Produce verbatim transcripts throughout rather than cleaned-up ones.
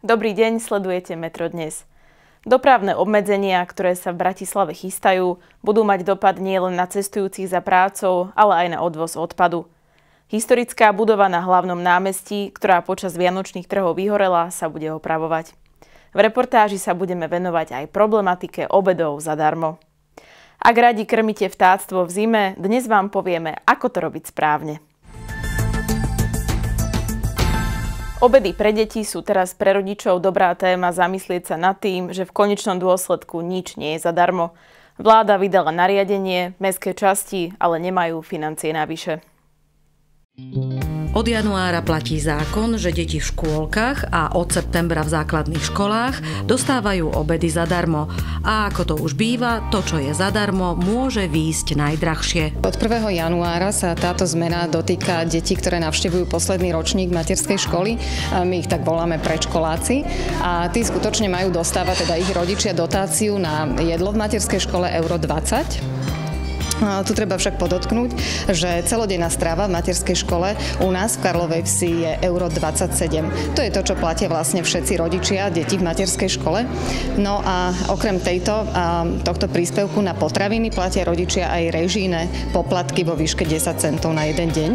Dobrý deň, sledujete Metro dnes. Dopravné obmedzenia, ktoré sa v Bratislave chystajú, budú mať dopad nielen na cestujúcich za prácou, ale aj na odvoz odpadu. Historická budova na hlavnom námestí, ktorá počas vianočných trhov vyhorela, sa bude opravovať. V reportáži sa budeme venovať aj problematike obedov zadarmo. Ak radi krmíte vtáctvo v zime, dnes vám povieme, ako to robiť správne. Obedy pre deti sú teraz pre rodičov dobrá téma zamyslieť sa nad tým, že v konečnom dôsledku nič nie je zadarmo. Vláda vydala nariadenie, mestské časti ale nemajú financie navyše. Od januára platí zákon, že deti v škôlkach a od septembra v základných školách dostávajú obedy zadarmo. A ako to už býva, to, čo je zadarmo, môže výjsť najdrahšie. Od prvého januára sa táto zmena dotýka detí, ktoré navštevujú posledný ročník materskej školy. My ich tak voláme predškoláci. A tí skutočne majú dostávať, teda ich rodičia, dotáciu na jedlo v materskej škole euro dvadsať. Tu treba však podotknúť, že celodenná strava v materskej škole u nás v Karlovej Vsi je euro dvadsaťsedem. To je to, čo platia vlastne všetci rodičia detí v materskej škole. No a okrem tejto, tohto príspevku na potraviny platia rodičia aj režijné poplatky vo výške desať centov na jeden deň.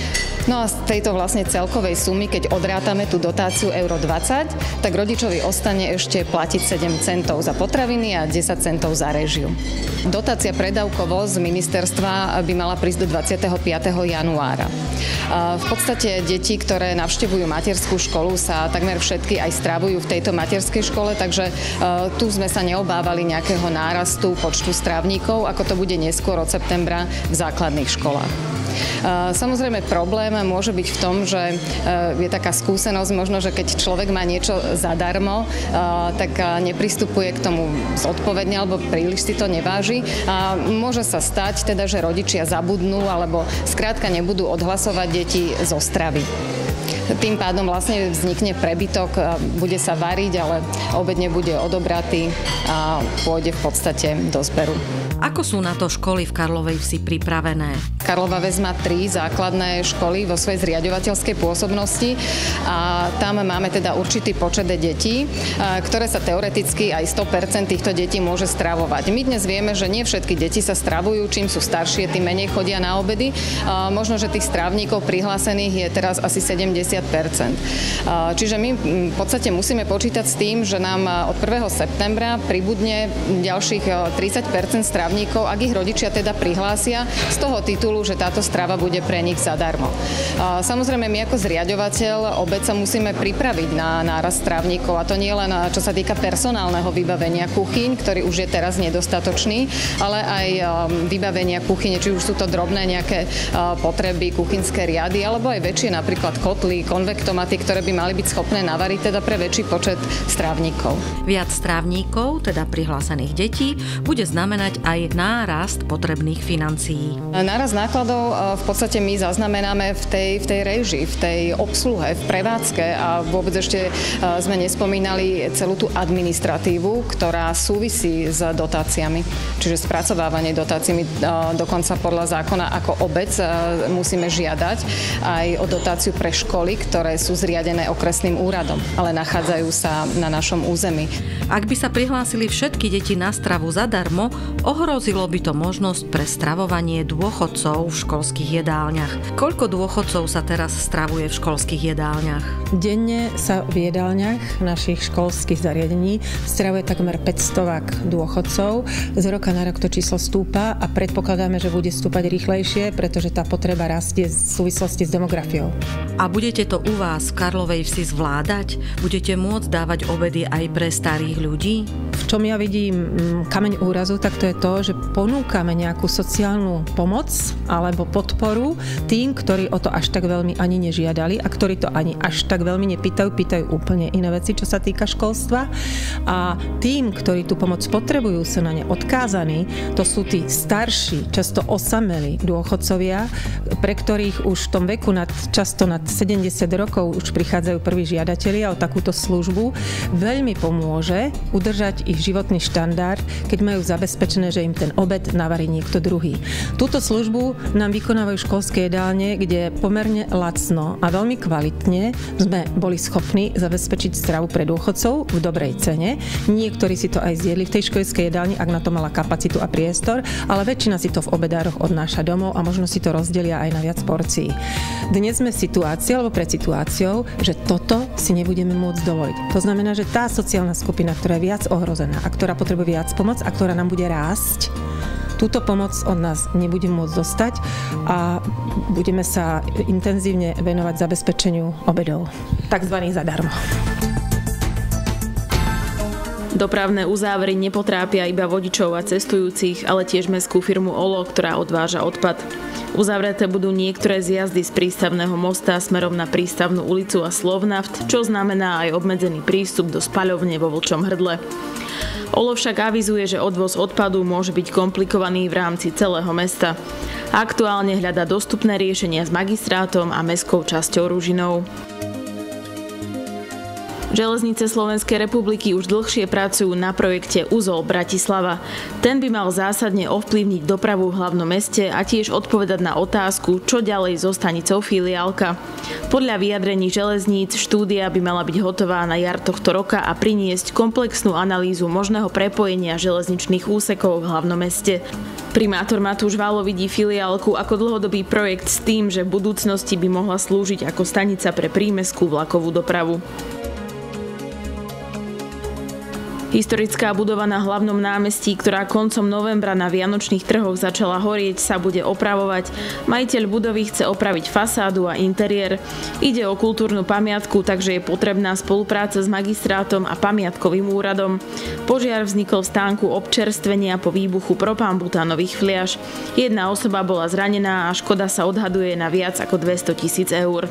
No a z tejto vlastne celkovej sumy, keď odrátame tú dotáciu euro dvadsať, tak rodičovi ostane ešte platiť sedem centov za potraviny a desať centov za režiu. Dotácia predávkovo z ministerstva by mala prísť do dvadsiateho piateho januára. V podstate deti, ktoré navštevujú materskú školu, sa takmer všetky aj stravujú v tejto materskej škole, takže tu sme sa neobávali nejakého nárastu počtu strávníkov, ako to bude neskôr od septembra v základných školách. Samozrejme problém môže byť v tom, že je taká skúsenosť možno, že keď človek má niečo zadarmo, tak nepristupuje k tomu zodpovedne alebo príliš si to neváži. A môže sa stať teda, že rodičia zabudnú alebo skrátka nebudú odhlasovať deti zo stravy. Tým pádom vlastne vznikne prebytok, bude sa variť, ale obed nebude odobratý a pôjde v podstate do zberu. Ako sú na to školy v Karlovej Vsi pripravené? Karlova Ves má tri základné školy vo svojej zriaďovateľskej pôsobnosti a tam máme teda určitý počet detí, ktoré sa teoreticky aj sto percent týchto detí môže stravovať. My dnes vieme, že nie všetky deti sa stravujú, čím sú staršie, tým menej chodia na obedy. Možno, že tých strávnikov prihlásených je teraz asi sedemdesiat percent. Čiže my v podstate musíme počítať s tým, že nám od prvého septembra pribudne ďalších tridsať percent strávnikov, ak ich rodičia teda prihlásia z toho titulu, že táto strava bude pre nich zadarmo. Samozrejme, my ako zriaďovateľ obed sa musíme pripraviť na nárast strávnikov, a to nie len čo sa týka personálneho vybavenia kuchyň, ktorý už je teraz nedostatočný, ale aj vybavenia kuchyne, či už sú to drobné nejaké potreby, kuchynské riady, alebo aj väčšie napríklad kotly, konvektomaty, ktoré by mali byť schopné navariť teda pre väčší počet strávnikov. Viac strávníkov, teda prihlásených detí, bude znamenať aj nárast potrebných financií. Nárast nákladov v podstate my zaznamenáme v tej, v tej réžii, v tej obsluhe, v prevádzke a vôbec ešte sme nespomínali celú tú administratívu, ktorá súvisí s dotáciami. Čiže spracovávanie dotáciami dokonca podľa zákona ako obec musíme žiadať aj o dotáciu pre školy, ktoré sú zriadené okresným úradom, ale nachádzajú sa na našom území. Ak by sa prihlásili všetky deti na stravu zadarmo, ohrozilo by to možnosť pre stravovanie dôchodcov v školských jedálniach. Koľko dôchodcov sa teraz stravuje v školských jedálniach? Denne sa v jedálniach našich školských zariadení stravuje takmer päťsto dôchodcov. Z roka na rok to číslo stúpa a predpokladáme, že bude stúpať rýchlejšie, pretože tá potreba rastie v súvislosti s demografiou. A budete to u vás v Karlovej Vsi zvládať? Budete môcť dávať obedy aj pre starých ľudí? V čom ja vidím kameň úrazu, tak to je to, že ponúkame nejakú sociálnu pomoc alebo podporu tým, ktorí o to až tak veľmi ani nežiadali a ktorí to ani až tak veľmi nepýtajú, pýtajú úplne iné veci, čo sa týka školstva. A tým, ktorí tú pomoc potrebujú, sú na ne odkázaní, to sú tí starší, často osamelí dôchodcovia, pre ktorých už v tom veku nad, často nad sedemdesiat rokov už prichádzajú prví žiadatelia o takúto službu. Veľmi pomôže udržať ich životný štandard, keď majú zabezpečené, že im ten obed navarí niekto druhý. Túto službu Slovensku nám vykonávajú školské jedálne, kde pomerne lacno a veľmi kvalitne sme boli schopní zabezpečiť stravu pre dôchodcov v dobrej cene. Niektorí si to aj zjedli v tej školskej jedálni, ak na to mala kapacitu a priestor, ale väčšina si to v obedároch odnáša domov a možno si to rozdelia aj na viac porcií. Dnes sme v situácii, alebo pred situáciou, že toto si nebudeme môcť dovoliť. To znamená, že tá sociálna skupina, ktorá je viac ohrozená a ktorá potrebuje viac pomoc a ktorá nám bude rásť, túto pomoc od nás nebudeme môcť dostať a budeme sa intenzívne venovať zabezpečeniu obedov, takzvaných zadarmo. Dopravné uzávery nepotrápia iba vodičov a cestujúcich, ale tiež mestskú firmu ó el ó, ktorá odváža odpad. Uzavreté budú niektoré z jazdy z prístavného mosta smerom na prístavnú ulicu a Slovnaft, čo znamená aj obmedzený prístup do spaľovne vo Vlčom Hrdle. ó el ó však avizuje, že odvoz odpadu môže byť komplikovaný v rámci celého mesta. Aktuálne hľadá dostupné riešenia s magistrátom a mestskou časťou Ružinov. Železnice Slovenskej republiky už dlhšie pracujú na projekte Uzol Bratislava. Ten by mal zásadne ovplyvniť dopravu v hlavnom meste a tiež odpovedať na otázku, čo ďalej so stanicou Filiálka. Podľa vyjadrení železníc štúdia by mala byť hotová na jar tohto roka a priniesť komplexnú analýzu možného prepojenia železničných úsekov v hlavnom meste. Primátor Matúš Válo vidí Filiálku ako dlhodobý projekt s tým, že v budúcnosti by mohla slúžiť ako stanica pre prímestskú vlakovú dopravu. Historická budova na hlavnom námestí, ktorá koncom novembra na vianočných trhoch začala horieť, sa bude opravovať. Majiteľ budovy chce opraviť fasádu a interiér. Ide o kultúrnu pamiatku, takže je potrebná spolupráca s magistrátom a pamiatkovým úradom. Požiar vznikol v stánku občerstvenia po výbuchu propambutánových fliaš. Jedna osoba bola zranená a škoda sa odhaduje na viac ako dvesto tisíc eur.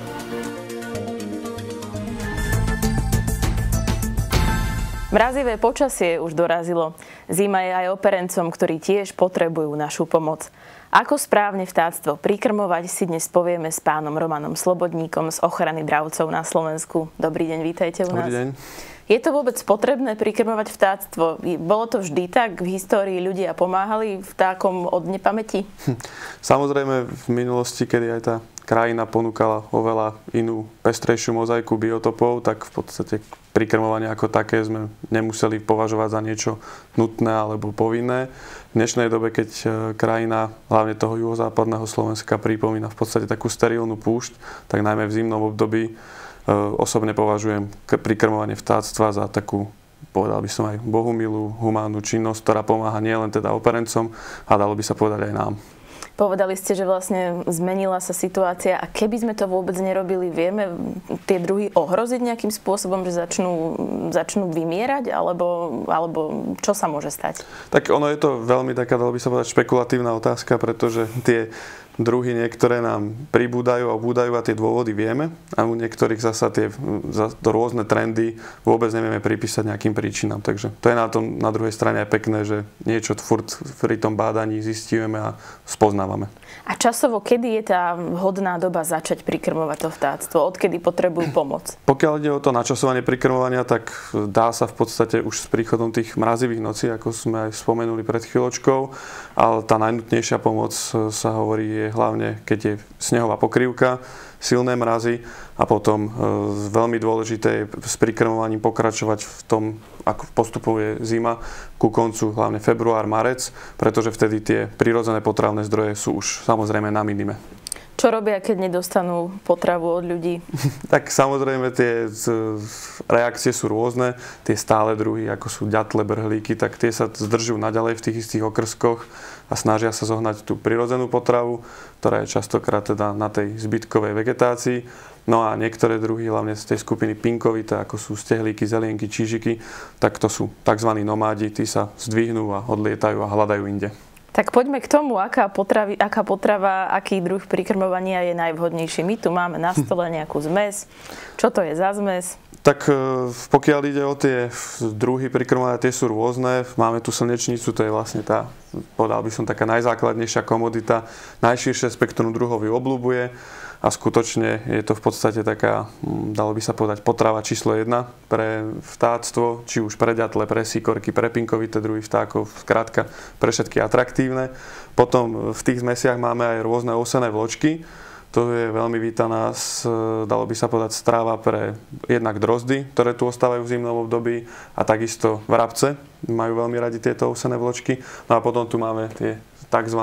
Mrazivé počasie už dorazilo. Zima je aj operencom, ktorí tiež potrebujú našu pomoc. Ako správne vtáctvo prikrmovať, si dnes povieme s pánom Romanom Slobodníkom z ochrany dravcov na Slovensku. Dobrý deň, vítajte u nás. Dobrý deň. Je to vôbec potrebné prikrmovať vtáctvo? Bolo to vždy tak? V histórii ľudia pomáhali vtákom od nepamäti? Samozrejme v minulosti, kedy aj tá krajina ponúkala oveľa inú pestrejšiu mozaiku biotopov, tak v podstate prikrmovanie ako také sme nemuseli považovať za niečo nutné alebo povinné. V dnešnej dobe, keď krajina, hlavne toho juhozápadného Slovenska, pripomína v podstate takú sterilnú púšť, tak najmä v zimnom období osobne považujem prikrmovanie vtáctva za takú, povedal by som aj bohumilú, humánnu činnosť, ktorá pomáha nielen teda operencom, a dalo by sa povedať aj nám. Povedali ste, že vlastne zmenila sa situácia a keby sme to vôbec nerobili, vieme tie druhy ohroziť nejakým spôsobom, že začnú, začnú vymierať, alebo, alebo čo sa môže stať? Tak ono je to veľmi taká, dalo by sa povedať, špekulatívna otázka, pretože tie druhy niektoré nám pribúdajú a ubúdajú a tie dôvody vieme, a u niektorých zasa tie za, rôzne trendy vôbec nevieme pripísať nejakým príčinám. Takže to je na, tom, na druhej strane aj pekné, že niečo furt pri tom bádaní zistíme a spoznávame. A časovo, kedy je tá vhodná doba začať prikrmovať to vtáctvo? Odkedy potrebujú pomoc? Pokiaľ ide o to načasovanie prikrmovania, tak dá sa v podstate už s príchodom tých mrazivých nocí, ako sme aj spomenuli pred chvíľočkou, ale tá najnutnejšia pomoc sa hovorí je hlavne, keď je snehová pokrývka, silné mrazy a potom e, veľmi dôležité je s prikrmovaním pokračovať v tom, ako postupuje zima, ku koncu hlavne február, marec, pretože vtedy tie prirodzené potravné zdroje sú už samozrejme na minime. Čo robia, keď nedostanú potravu od ľudí? Tak samozrejme tie reakcie sú rôzne. Tie stále druhy, ako sú ďatle, brhlíky, tak tie sa zdržujú naďalej v tých istých okrskoch a snažia sa zohnať tú prirodzenú potravu, ktorá je častokrát teda na tej zbytkovej vegetácii. No a niektoré druhy, hlavne z tej skupiny pinkovité, ako sú stehlíky, zelienky, čížiky, tak to sú tzv. Nomádi, tí sa zdvihnú a odlietajú a hľadajú inde. Tak poďme k tomu, aká, potravi, aká potrava, aký druh prikrmovania je najvhodnejší. My tu máme na stole nejakú zmes. Čo to je za zmes? Tak pokiaľ ide o tie druhy prikrmovania, tie sú rôzne. Máme tu slnečnicu, to je vlastne tá, povedal by som, taká najzákladnejšia komodita. Najširšie spektrum druhov ju obľúbuje. a skutočne je to v podstate taká, dalo by sa povedať, potrava číslo jedna pre vtáctvo, či už pre ďatle, pre síkorky, pre pinkovité druhy vtákov, skrátka pre všetky atraktívne. Potom v tých zmesiach máme aj rôzne osené vločky. To je veľmi vítaná, dalo by sa povedať, strava pre jednak drozdy, ktoré tu ostávajú v zimnom období, a takisto vrabce majú veľmi radi tieto osené vločky. No a potom tu máme tie tzv.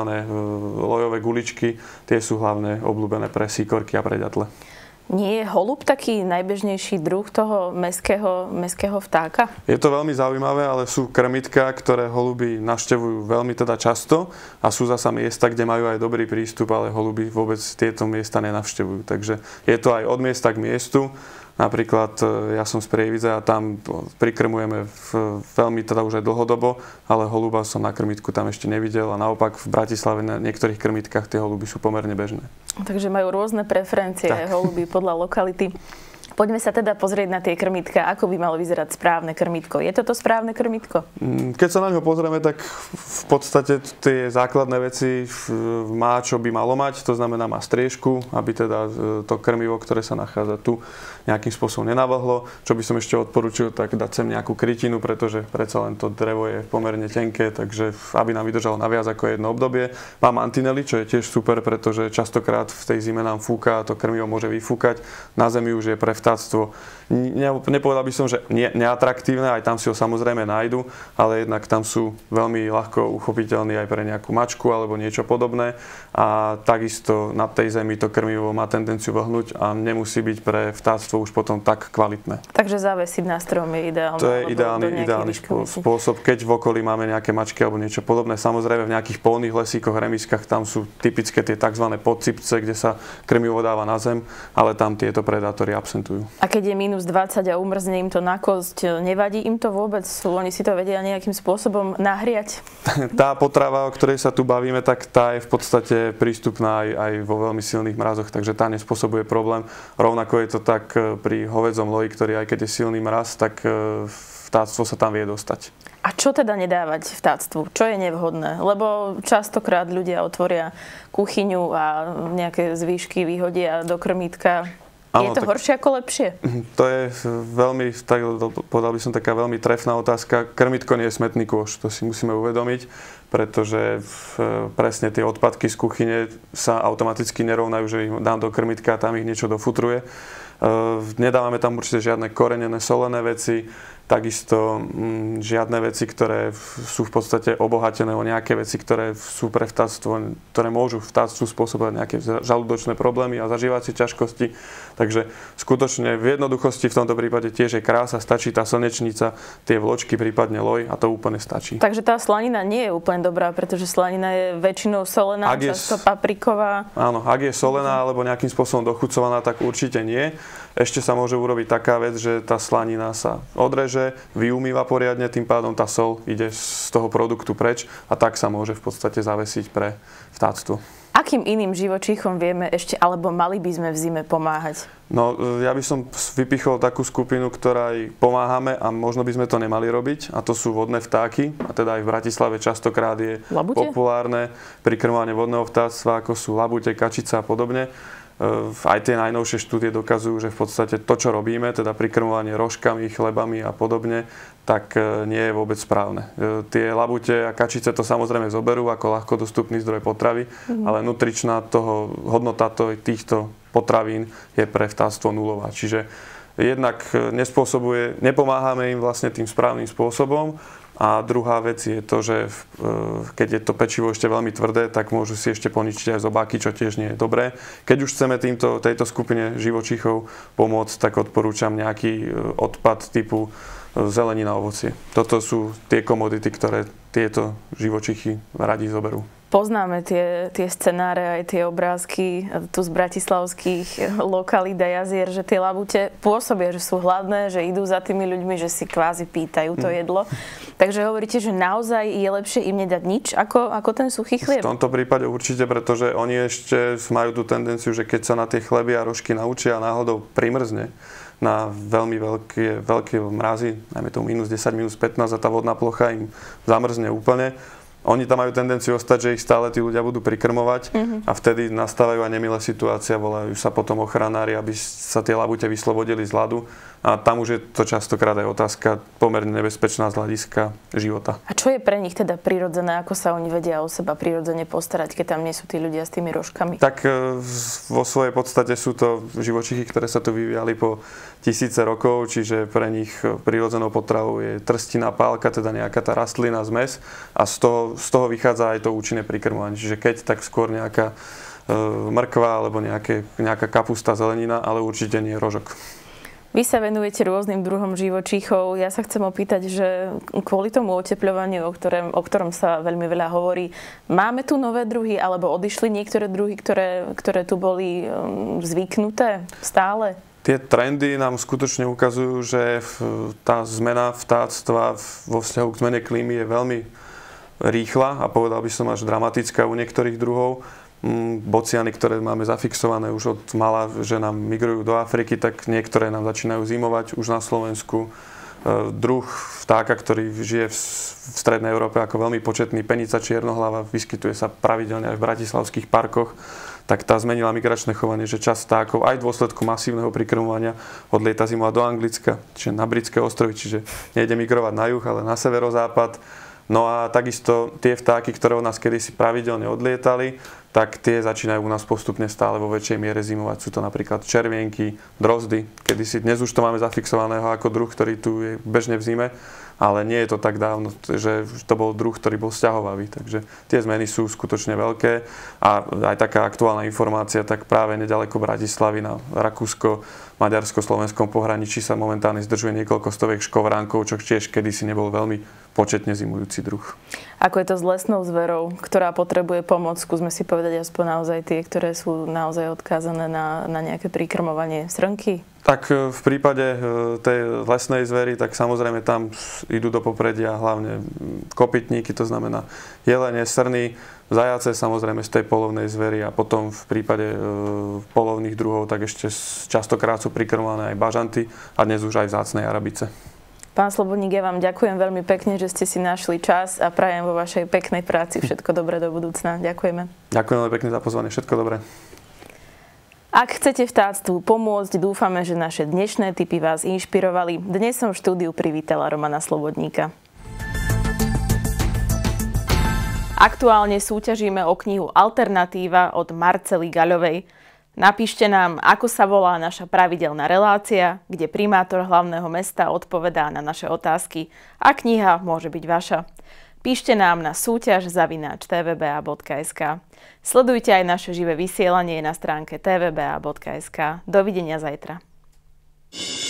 Lojové guličky, tie sú hlavne obľúbené pre síkorky a pre ďatle. Nie je holub taký najbežnejší druh toho mestského, mestského vtáka? Je to veľmi zaujímavé, ale sú krmitka, ktoré holuby navštevujú veľmi teda často, a sú zasa miesta, kde majú aj dobrý prístup, ale holuby vôbec tieto miesta nenavštevujú. Takže je to aj od miesta k miestu. Napríklad ja som z Prievidze a tam prikrmujeme v, veľmi teda už aj dlhodobo, ale holuba som na krmitku tam ešte nevidel, a naopak v Bratislave na niektorých krmitkách tie holuby sú pomerne bežné. Takže majú rôzne preferencie aj holuby podľa lokality. Poďme sa teda pozrieť na tie krmitka. Ako by malo vyzerať správne krmitko? Je toto správne krmitko? Keď sa na ňo pozrieme, tak v podstate tie základné veci má, čo by malo mať. To znamená, má striežku, aby teda to krmivo, ktoré sa nachádza tu, nejakým spôsobom nenavlhlo. Čo by som ešte odporúčil, tak dať sem nejakú krytinu, pretože predsa len to drevo je pomerne tenké, takže aby nám vydržalo na viac ako jedno obdobie. Má mantinely, čo je tiež super, pretože častokrát v tej zime nám fúka a to krmivo môže vyfúkať. Na zemi už je pre vtáctvo, nepovedal by som, že neatraktívne, aj tam si ho samozrejme nájdu, ale jednak tam sú veľmi ľahko uchopiteľní aj pre nejakú mačku alebo niečo podobné, a takisto na tej zemi to krmivo má tendenciu vlhnúť a nemusí byť pre vtáctvo už potom tak kvalitné. Takže závesiť na strom je ideálne. To je ideálny, ideálny spôsob, keď v okolí máme nejaké mačky alebo niečo podobné. Samozrejme v nejakých polných lesíkoch, remiskách, tam sú typické tie tzv. Podsypce, kde sa krmivo dáva na zem, ale tam tieto predátory absentujú. A keď je mínus dvadsať a umrzne im to na kosť, nevadí im to vôbec? Oni si to vedia nejakým spôsobom nahriať? Tá potrava, o ktorej sa tu bavíme, tak tá je v podstate prístupná aj, aj vo veľmi silných mrazoch, takže tá nespôsobuje problém. Rovnako je to tak pri hovädzom loji, ktorý aj keď je silný mraz, tak vtáctvo sa tam vie dostať. A čo teda nedávať vtáctvu? Čo je nevhodné? Lebo častokrát ľudia otvoria kuchyňu a nejaké zvýšky vyhodia do krmítka. Je to horšie ako lepšie? To je veľmi, tak, povedal by som, taká veľmi trefná otázka. Krmitko nie je smetný kôš, to si musíme uvedomiť, pretože presne tie odpadky z kuchyne sa automaticky nerovnajú, že ich dám do krmitka a tam ich niečo dofutruje. Nedávame tam určite žiadne korenené, solené veci, takisto m, žiadne veci, ktoré sú v podstate obohatené o nejaké veci, ktoré sú pre vtáctvo, ktoré môžu vtáctvu spôsobovať nejaké žalúdočné problémy a zažívacie ťažkosti. Takže skutočne v jednoduchosti v tomto prípade tiež je krása, stačí tá slnečnica, tie vločky, prípadne loj, a to úplne stačí. Takže tá slanina nie je úplne dobrá, pretože slanina je väčšinou solená, ak často je, papriková. Áno, ak je solená alebo nejakým spôsobom dochucovaná, tak určite nie. Ešte sa môže urobiť taká vec, že tá slanina sa odreže, vyumýva poriadne, tým pádom tá soľ ide z toho produktu preč a tak sa môže v podstate zavesiť pre vtáctvo. Akým iným živočíchom vieme ešte, alebo mali by sme v zime pomáhať? No, ja by som vypichol takú skupinu, ktorej pomáhame a možno by sme to nemali robiť, a to sú vodné vtáky. A teda aj v Bratislave častokrát je labute? populárne prikrmovanie vodného vtáctva, ako sú labute, kačica a podobne. Aj tie najnovšie štúdie dokazujú, že v podstate to, čo robíme, teda prikrmovanie rožkami, chlebami a podobne, tak nie je vôbec správne. Tie labute a kačice to samozrejme zoberú ako ľahko dostupný zdroj potravy, mm. ale nutričná toho, hodnota to, týchto potravín je pre vtáctvo nulová. Čiže jednak nespôsobuje, nepomáhame im vlastne tým správnym spôsobom. A druhá vec je to, že keď je to pečivo ešte veľmi tvrdé, tak môžu si ešte poničiť aj zobáky, čo tiež nie je dobré. Keď už chceme týmto, tejto skupine živočíchov pomôcť, tak odporúčam nejaký odpad typu zelenina, ovocie. Toto sú tie komodity, ktoré tieto živočichy radi zoberú. Poznáme tie, tie scenáre, aj tie obrázky tu z bratislavských lokalít a jazier, že tie labute pôsobia, že sú hladné, že idú za tými ľuďmi, že si kvázi pýtajú to jedlo. Takže hovoríte, že naozaj je lepšie im nedať nič ako, ako ten suchý chlieb? V tomto prípade určite, pretože oni ešte majú tú tendenciu, že keď sa na tie chleby a rožky naučia a náhodou primrzne na veľmi veľké, veľké mrazy, najmä tomu mínus desať, mínus pätnásť, a tá vodná plocha im zamrzne úplne, oni tam majú tendenciu ostať, že ich stále tí ľudia budú prikrmovať mm-hmm. a vtedy nastávajú aj nemilé situácie, volajú sa potom ochranári, aby sa tie labute vyslobodili z ľadu. A tam už je to častokrát aj otázka pomerne nebezpečná z hľadiska života. A čo je pre nich teda prirodzené? Ako sa oni vedia o seba prirodzene postarať, keď tam nie sú tí ľudia s tými rožkami? Tak vo svojej podstate sú to živočichy, ktoré sa tu vyvíjali po tisíce rokov, čiže pre nich prirodzenou potravou je trstina, pálka, teda nejaká tá rastlina, zmes a z toho, z toho vychádza aj to účinné prikrmovanie. Čiže keď, tak skôr nejaká e, mrkva alebo nejaké, nejaká kapusta, zelenina, ale určite nie rožok. Vy sa venujete rôznym druhom živočíchov. Ja sa chcem opýtať, že kvôli tomu otepľovaniu, o ktorom, o ktorom sa veľmi veľa hovorí, máme tu nové druhy, alebo odišli niektoré druhy, ktoré, ktoré tu boli um, zvyknuté stále? Tie trendy nám skutočne ukazujú, že tá zmena vtáctva vo vzťahu k zmene klímy je veľmi rýchla a povedal by som až dramatická u niektorých druhov. Bociany, ktoré máme zafixované už od mala, že nám migrujú do Afriky, tak niektoré nám začínajú zimovať už na Slovensku. Druh vtáka, ktorý žije v strednej Európe ako veľmi početný, penica čiernohlava, vyskytuje sa pravidelne aj v bratislavských parkoch, tak tá zmenila migračné chovanie, že časť vtákov aj v dôsledku masívneho prikrmovania odlieta zimovať do Anglicka, čiže na britské ostrovy, čiže nejde migrovať na juh, ale na severozápad. No a takisto tie vtáky, ktoré od nás kedysi pravidelne odlietali, tak tie začínajú u nás postupne stále vo väčšej miere zimovať. Sú to napríklad červienky, drozdy. Kedysi, dnes už to máme zafixovaného ako druh, ktorý tu je bežne v zime, ale nie je to tak dávno, že to bol druh, ktorý bol sťahovavý. Takže tie zmeny sú skutočne veľké. A aj taká aktuálna informácia, tak práve nedaleko Bratislavy na Rakúsko, maďarsko-slovenskom pohraničí sa momentálne zdržuje niekoľko stoviek škovránkov, čo tiež kedysi nebol veľmi početne zimujúci druh. Ako je to s lesnou zverou, ktorá potrebuje pomoc? Skúsme si povedať aspoň naozaj tie, ktoré sú naozaj odkázané na, na nejaké prikrmovanie. Srnky? Tak v prípade tej lesnej zvery, tak samozrejme tam idú do popredia hlavne kopytníky, to znamená jelene, srny, zajace samozrejme z tej polovnej zvery a potom v prípade e, polovných druhov tak ešte častokrát sú prikrmované aj bažanty a dnes už aj vzácne arabice. Pán Slobodník, ja vám ďakujem veľmi pekne, že ste si našli čas a prajem vo vašej peknej práci všetko dobré do budúcna. Ďakujeme. Ďakujem veľmi pekne za pozvanie, všetko dobré. Ak chcete vtáctvu pomôcť, dúfame, že naše dnešné tipy vás inšpirovali. Dnes som v štúdiu privítala Romana Slobodníka. Aktuálne súťažíme o knihu Alternatíva od Marcely Gaľovej. Napíšte nám, ako sa volá naša pravidelná relácia, kde primátor hlavného mesta odpovedá na naše otázky a kniha môže byť vaša. Píšte nám na súťaž zavináč té vé bé á bodka es ká. Sledujte aj naše živé vysielanie na stránke té vé bé á bodka es ká. Dovidenia zajtra.